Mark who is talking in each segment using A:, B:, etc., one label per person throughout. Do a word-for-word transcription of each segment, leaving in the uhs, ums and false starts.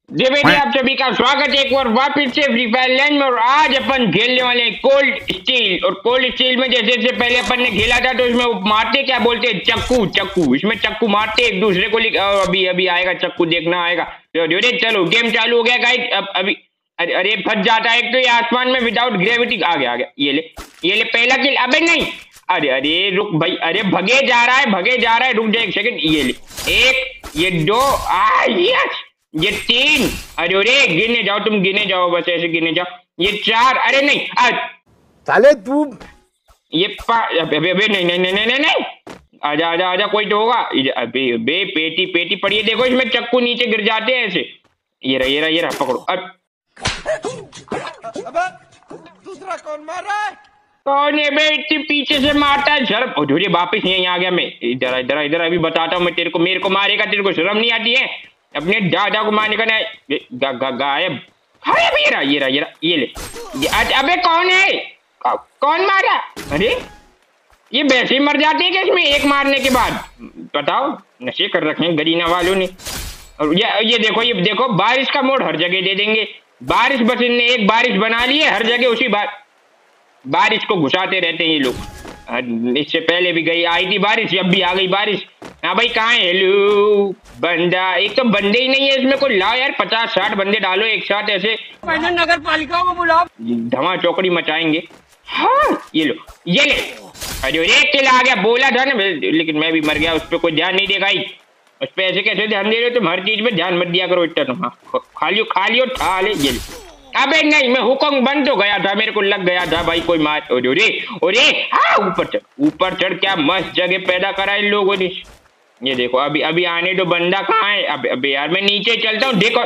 A: जी भैया, आप सभी का स्वागत है एक बार वापिस से फ्री फायर लैंड में। और आज अपन खेलने वाले हैं कोल्ड स्टील। और कोल्ड स्टील में जैसे जैसे पहले अपन ने खेला था तो इसमें मारते क्या बोलते हैं, चक्कू चक्कू। इसमें चक्कू मारते एक दूसरे को। अभी अभी आएगा चक्कू, देखना आएगा। तो चलो गेम चालू हो गया गाइस। अब अभी अरे अरे फंस जाता है एक तो ये आसमान में विदाउट ग्रेविटी। आ गया आ गया, ये ले ये ले पहला किल। अबे नहीं, अरे अरे रुक भाई, अरे भगे जा रहा है भगे जा रहा है, रुक जा एक सेकंड। ये ले एक, ये दो, आ यस, ये तीन। अरे अरे गिने जाओ, तुम गिने जाओ, बस ऐसे गिने जाओ। ये चार, अरे नहीं
B: साले तू,
A: ये पाँच। अबे अबे नहीं नहीं नहीं नहीं नहीं, आजा आजा आजा, कोई तो होगा। अबे अबे पेटी पेटी पड़ी है, देखो इसमें चक्कू नीचे गिर जाते हैं ऐसे। ये रहा ये रहा ये रहा, पकड़ो। अब
B: दूसरा कौन मार रहा है?
A: कौन है बे, इतनी पीछे से मारता है झड़प। और वापिस यहीं आ गया मैं। इधर इधर इधर अभी बताता हूँ मैं तेरे को। मेरे को मारेगा, तेरे को शर्म नहीं आती है अपने दादा को मारने का? नहीं गा, गा, गायब गायब। ये रहा ये रहा ये रहा, ये ले ये। अबे कौन है, कौन मारा? अरे ये वैसे ही मर जाते हैं क्या इसमें एक मारने के बाद? बताओ, नशे कर रखे हैं गरीना वालों ने। और ये ये देखो ये देखो, बारिश का मोड हर जगह दे देंगे। बारिश बस इनने एक बारिश बना ली है, हर जगह उसी बार बारिश को घुसाते रहते हैं ये लोग। इससे पहले भी गई आई थी बारिश, अब भी आ गई बारिश। हाँ भाई कहाँ है? हेलो बंदा, एक तो बंदे ही नहीं है इसमें कोई। लाओ यार पचास साठ बंदे डालो एक साथ ऐसे,
C: नगर पालिका को बुलाओ,
A: धमा चौकड़ी मचाएंगे। हाँ ये लो ये ले। अरे एक किल आ गया, बोला था ना, लेकिन मैं भी मर गया। उस पर कोई ध्यान नहीं देगा ही। उस पर ऐसे कैसे ध्यान दे रहे हो तुम? हर चीज में ध्यान मत दिया करो इतना तुम। हाँ खा लियो खा लियो, ठा ले ये। अबे नहीं, मैं हुकम बंद तो गया था, मेरे को लग गया था भाई कोई मार। ओरे ओरे हाँ, ऊपर चढ़ ऊपर चढ़, क्या मस्त जगह पैदा करा इन लोगों ने। ये देखो अभी अभी आने दो, बंदा कहाँ है? अबे अबे यार मैं नीचे चलता हूँ, देखो।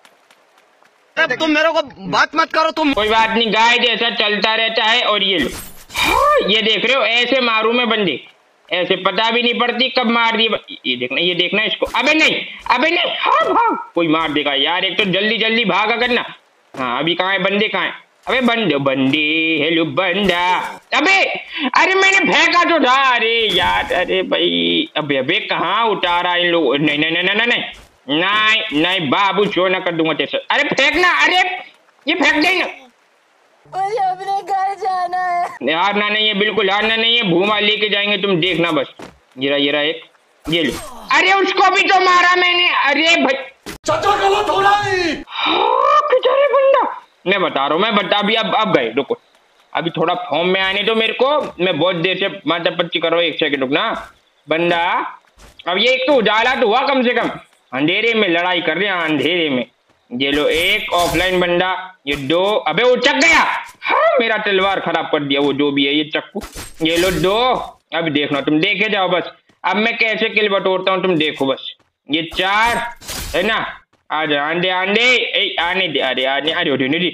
C: तुम मेरे को बात मत करो तुम।
A: कोई बात नहीं, गाय जैसा चलता रहता है। और ये लो, हाँ ये देख रहे हो, ऐसे मारू मैं बंदे, ऐसे पता भी नहीं पड़ती कब मार दी। ये देखना ये देखना इसको। अबे नहीं अबे नहीं, हाँ भाग, कोई मार देगा यार। एक तो जल्दी जल्दी भागा करना। हाँ अभी कहाँ है बंदे, कहाँ है? अबे बंदे बंदे, हेलो बंदा। अबे अरे मैंने फेंका तो था, अरे यार, अरे भाई अबे अबे कहाँ उतारा इन लोगों? नहीं नहीं नहीं नहीं नहीं नहीं नहीं बाबू, शो ना कर दूंगा तेरे। अरे फेंकना, अरे ये फेंक देना।
D: मुझे अपने घर जाना है।
A: हारना नहीं है, बिल्कुल हारना नहीं है। भूमा लेके जाएंगे, तुम देखना बस। ये रहा ये रहा एक, ये लो। अरे उसको भी तो मारा मैंने। अरे भाई
B: चाचा गलत हो रहा है।
A: हाँ बेचारे बंदा, मैं बता रहा हूँ मैं बता। अभी अब अब गए, रुको अभी थोड़ा फॉर्म में आने दो मेरे को। मैं बहुत देर से माता पच्ची कर रहा हूँ, एक सेकंड रुकना बंदा। अब ये एक तो उजाला तो हुआ कम से कम, अंधेरे में लड़ाई कर रहे हैं अंधेरे में। ये लो एक ऑफलाइन बंदा, ये दो। अबे वो चक गया, हाँ मेरा तलवार खराब कर दिया वो जो भी है ये चक्कू। ये लो दो। अब देखना, तुम देखे जाओ बस। अब मैं कैसे किल बटोरता हूँ तुम देखो बस। ये चार है ना, आजा आंधे आंधे आने दे। अरे आने अरे अरे नहीं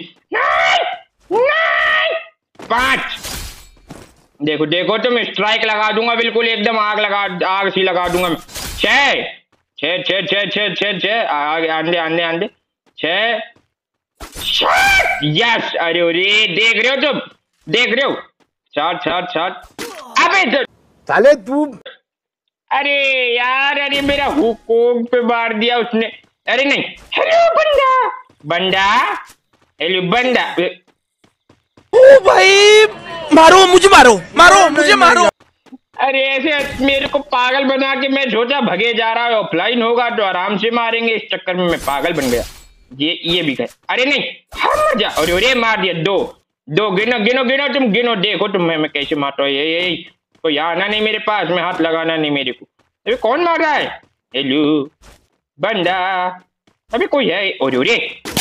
A: नहीं, पांच। देखो देखो तुम, स्ट्राइक लगा दूंगा बिल्कुल एकदम, आग लगा आग सी लगा दूंगा मैं। छह छह छह छह छह छह छह आगे आंधे आंधे आंधे छह। यस, अरे अरे देख रहे हो तुम, देख रहे हो? सात सात सात। अबे
B: साले तू,
A: अरे यार, अरे मेरा हुकूम पे मार दिया उसने। अरे नहीं, हेलो बंदा बंदा, हेलो बंदा।
C: ओ भाई मारो मुझे, मारो मारो मुझे मारो।
A: अरे ऐसे मेरे को पागल बना के मैं सोचा भगे जा रहा है, ऑफलाइन होगा तो आराम से मारेंगे, इस चक्कर में मैं पागल बन गया। ये ये भी गए। अरे नहीं, हाँ मर जा। अरे अरे मार दिया। दो दो, गिनो गिनो गिनो तुम गिनो, देखो तुम मैं, मैं कैसे मारता हूँ। ये ये कोई आना नहीं मेरे पास में, हाथ लगाना नहीं मेरे को। अरे कौन मार रहा है? हेलो बंदा, अभी कोई है? अरे अरे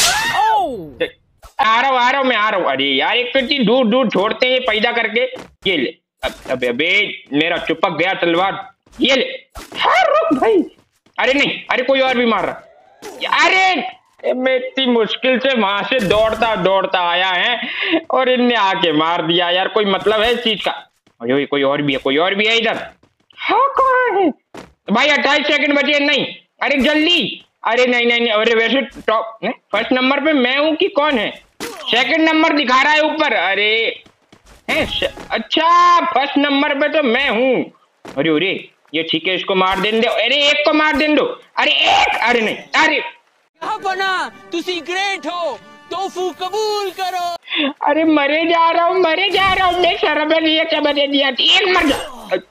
A: आ रहा हूँ आ रहा हूँ मैं आ रहा हूँ। अरे यार एक तो इतनी दूर दूर छोड़ते हैं पैदा करके। ये ले, अब अबे अबे मेरा चुपक गया तलवार। ये ले, हाँ रुक भाई। अरे नहीं, अरे कोई और भी मार रहा। अरे मैं इतनी मुश्किल से वहां से दौड़ता दौड़ता आया है और इनने आके मार दिया यार। कोई मतलब है इस चीज का? अरे कोई और भी है, कोई और भी है इधर। हाँ कहाँ है भाई? अट्ठाईस सेकंड बचे। नहीं अरे जल्दी। अरे नहीं नहीं नहीं, अरे वैसे टॉप फर्स्ट नंबर पे मैं हूँ कि कौन है? सेकंड नंबर दिखा रहा है ऊपर। अरे है, अच्छा फर्स्ट नंबर पे तो मैं हूँ। अरे अरे ये ठीक है, इसको मार देने दो। अरे एक को मार देने दो। अरे एक, अरे नहीं, अरे
C: बना तुसी ग्रेट हो तोफू कबूल करो।
A: अरे मरे जा रहा हूँ मरे जा रहा हूँ मैं शर्म नहीं है क्या बने दिया एक मर जा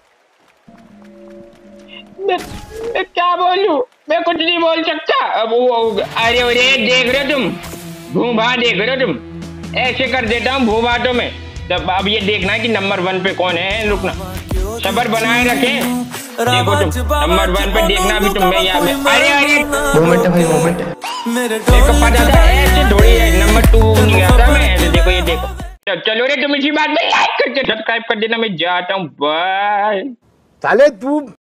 A: मैं, मैं क्या बोलूं मैं कुछ नहीं बोल सकता। अब वो अरे अरे देख रहे हो तुम भूभा देख रहे हो तुम ऐसे कर देता हूँ भूभाटों में। तब अब ये देखना है कि नंबर वन पे कौन है। रुकना सबर बनाए रखे देखो तुम नंबर वन पे देखना अभी तुम मैं यहाँ पे। अरे अरे मोमेंट है भाई मोमेंट है देखो पता था ऐसे थोड़ी है नंबर टू नहीं आता मैं ऐसे देखो ये देखो। चलो रे तुम इसी बात में लाइक करके सब्सक्राइब कर देना मैं जाता हूँ बाय।
B: साले तू